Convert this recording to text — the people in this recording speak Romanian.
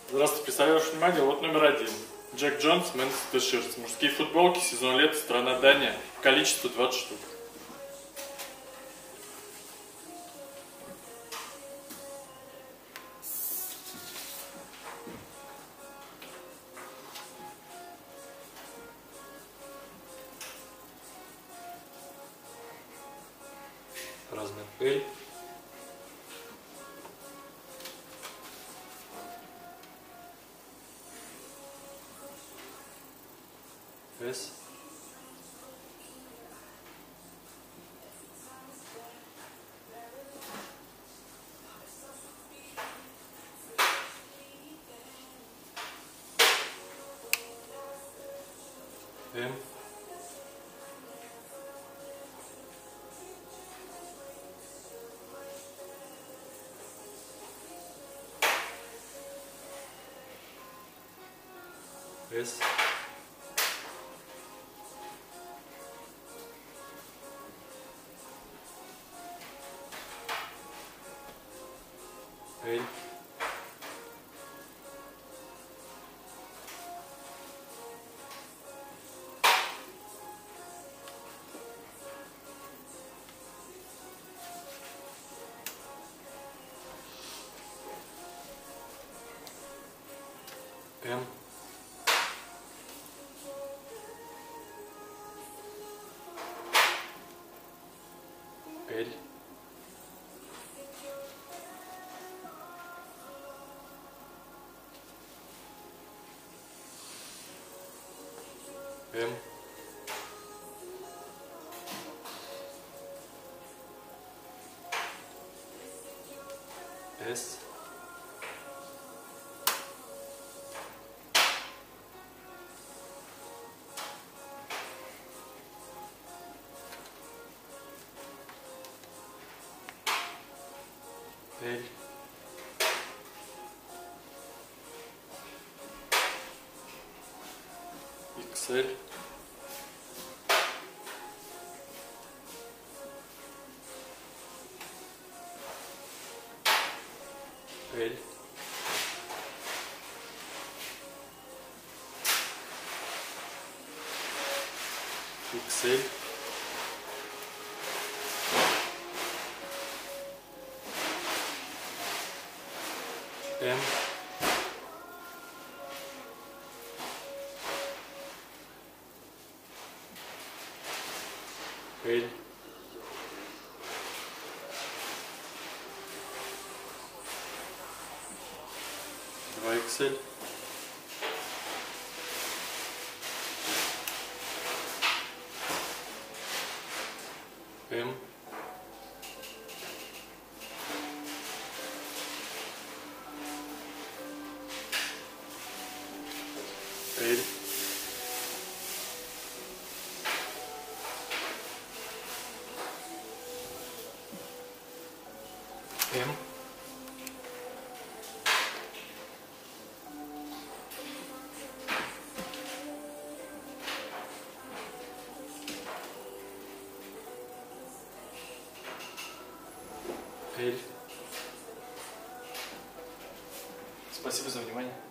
Здравствуйте, представляю ваше внимание, вот номер 1. Джек Джонс, Мэнс T-Shirts. Мужские футболки, сезон лета, страна Дания. Количество 20 штук. Размер L. S. M. S. L. M. L. M. S. L. XL. L. XL. M. L. 2XL. M. L. M. L. Спасибо за внимание.